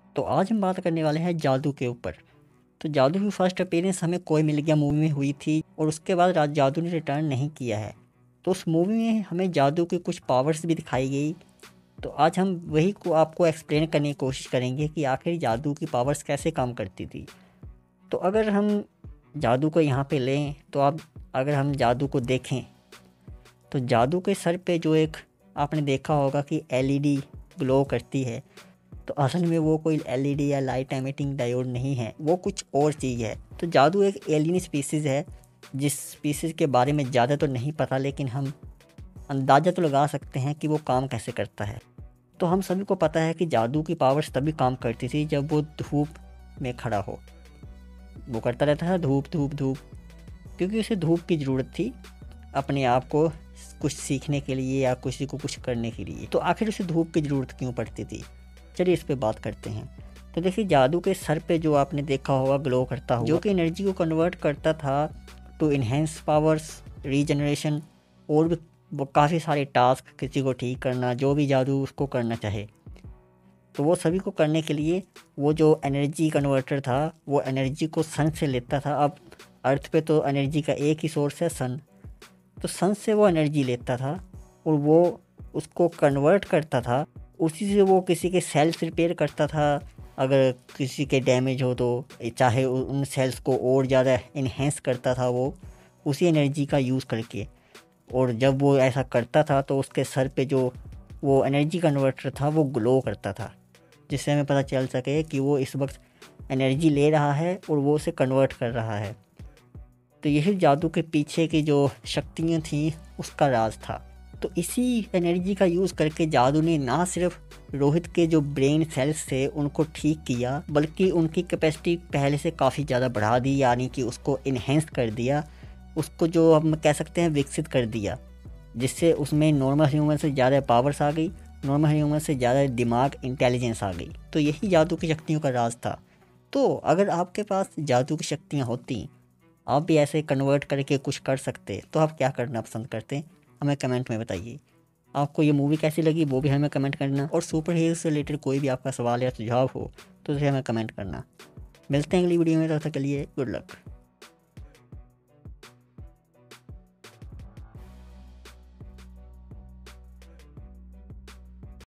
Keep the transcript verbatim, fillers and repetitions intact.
तो आज हम बात करने वाले हैं जादू के ऊपर। तो जादू की फर्स्ट अपीयरेंस हमें कोई मिल गया मूवी में हुई थी और उसके बाद राज जादू ने रिटर्न नहीं किया है। तो उस मूवी में हमें जादू की कुछ पावर्स भी दिखाई गई। तो आज हम वही को आपको एक्सप्लेन करने की कोशिश करेंगे कि आखिर जादू की पावर्स कैसे काम करती थी। तो अगर हम जादू को यहाँ पे लें तो आप अगर हम जादू को देखें तो जादू के सर पे जो एक आपने देखा होगा कि एलईडी ग्लो करती है, तो असल में वो कोई एलईडी या लाइट एमिटिंग डायोड नहीं है, वो कुछ और चीज़ है। तो जादू एक एलियन स्पीसीज़ है जिस स्पीसीज़ के बारे में ज़्यादा तो नहीं पता, लेकिन हम अंदाज़ा तो लगा सकते हैं कि वो काम कैसे करता है। तो हम सभी को पता है कि जादू की पावर्स तभी काम करती थी जब वो धूप में खड़ा हो। वो करता रहता था धूप धूप धूप, क्योंकि उसे धूप की ज़रूरत थी अपने आप को कुछ सीखने के लिए या किसी को कुछ करने के लिए। तो आखिर उसे धूप की ज़रूरत क्यों पड़ती थी, चलिए इस पे बात करते हैं। तो देखिए, जादू के सर पे जो आपने देखा होगा ग्लो करता हुआ, जो कि एनर्जी को कन्वर्ट करता था टू इन्हेंस पावर्स, रीजनरेशन और भी वो काफ़ी सारे टास्क, किसी को ठीक करना, जो भी जादू उसको करना चाहे। तो वो सभी को करने के लिए वो जो एनर्जी कन्वर्टर था वो एनर्जी को सन से लेता था। अब अर्थ पे तो एनर्जी का एक ही सोर्स है, सन। तो सन से वो एनर्जी लेता था और वो उसको कन्वर्ट करता था। उसी से वो किसी के सेल्स रिपेयर करता था, अगर किसी के डैमेज हो तो, चाहे उन सेल्स को और ज़्यादा इन्हेंस करता था वो उसी एनर्जी का यूज़ करके। और जब वो ऐसा करता था तो उसके सर पे जो वो एनर्जी कन्वर्टर था वो ग्लो करता था, जिससे हमें पता चल सके कि वो इस वक्त एनर्जी ले रहा है और वो उसे कन्वर्ट कर रहा है। तो यही जादू के पीछे की जो शक्तियाँ थी उसका राज था। तो इसी एनर्जी का यूज़ करके जादू ने ना सिर्फ रोहित के जो ब्रेन सेल्स थे उनको ठीक किया, बल्कि उनकी कैपेसिटी पहले से काफ़ी ज़्यादा बढ़ा दी, यानी कि उसको इन्हेंस कर दिया, उसको जो हम कह सकते हैं विकसित कर दिया, जिससे उसमें नॉर्मल ह्यूमन से ज़्यादा पावर्स आ गई, नॉर्मल ह्यूमन से ज़्यादा दिमाग, इंटेलिजेंस आ गई। तो यही जादू की शक्तियों का राज था। तो अगर आपके पास जादू की शक्तियाँ होती, आप भी ऐसे कन्वर्ट करके कुछ कर सकते, तो आप क्या करना पसंद करते, हमें कमेंट में बताइए। आपको ये मूवी कैसी लगी वो भी हमें कमेंट करना, और सुपर हीरो से रिलेटेड कोई भी आपका सवाल या सुझाव हो तो उसे हमें कमेंट करना। मिलते हैं अगली वीडियो में, तब तक के लिए गुड लक।